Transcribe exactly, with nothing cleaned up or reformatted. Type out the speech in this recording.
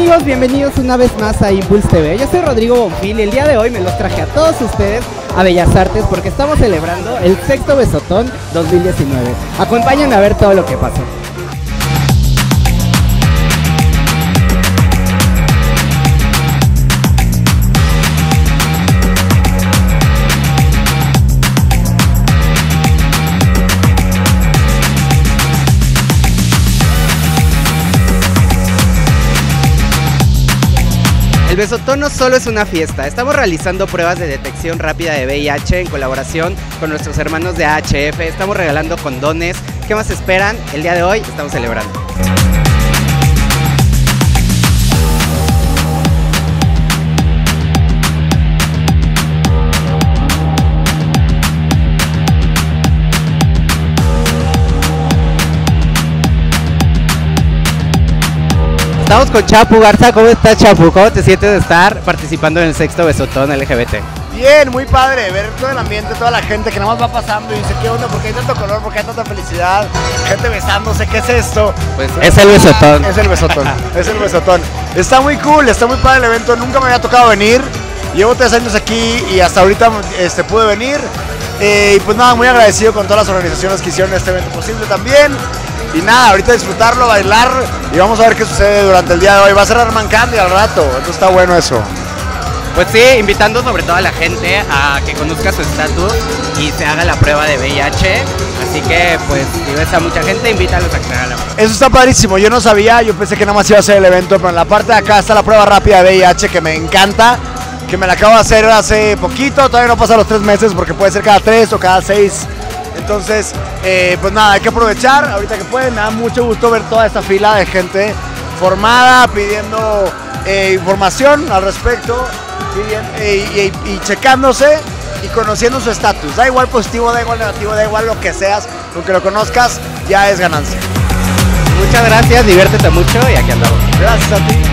amigos? Bienvenidos una vez más a Impulse T V. Yo soy Rodrigo Bonfil y el día de hoy me los traje a todos ustedes a Bellas Artes porque estamos celebrando el sexto Besotón dos mil diecinueve. Acompáñenme a ver todo lo que pasó. El Besotón no solo es una fiesta, estamos realizando pruebas de detección rápida de V I H en colaboración con nuestros hermanos de A H F, estamos regalando condones. ¿Qué más esperan? El día de hoy estamos celebrando. Estamos con Chapu Garza. ¿Cómo estás, Chapu? ¿Cómo te sientes de estar participando en el sexto Besotón L G B T? Bien, muy padre, ver todo el ambiente, toda la gente que nada más va pasando y dice, ¿qué onda? ¿Por qué hay tanto color? ¿Por qué hay tanta felicidad? Gente besándose, ¿qué es esto? Pues es el Besotón. Es el Besotón, es el Besotón. Está muy cool, está muy padre el evento, nunca me había tocado venir. Llevo tres años aquí y hasta ahorita este, pude venir. Eh, y pues nada, muy agradecido con todas las organizaciones que hicieron este evento posible también. Y nada, ahorita disfrutarlo, bailar y vamos a ver qué sucede durante el día de hoy. Va a ser Arman Candy al rato, entonces está bueno eso. Pues sí, invitando sobre todo a la gente a que conozca su estatus y se haga la prueba de V I H. Así que pues si ves a mucha gente, invítalos a que se hagan la prueba. Eso está padrísimo, yo no sabía, yo pensé que nada más iba a ser el evento, pero en la parte de acá está la prueba rápida de V I H que me encanta, que me la acabo de hacer hace poquito, todavía no pasa los tres meses porque puede ser cada tres o cada seis. Entonces, eh, pues nada, hay que aprovechar ahorita que pueden. Me da mucho gusto ver toda esta fila de gente formada, pidiendo eh, información al respecto, pidiendo, eh, y, y, y checándose y conociendo su estatus. Da igual positivo, da igual negativo, da igual lo que seas, con que lo conozcas ya es ganancia. Muchas gracias, diviértete mucho y aquí andamos. Gracias a ti.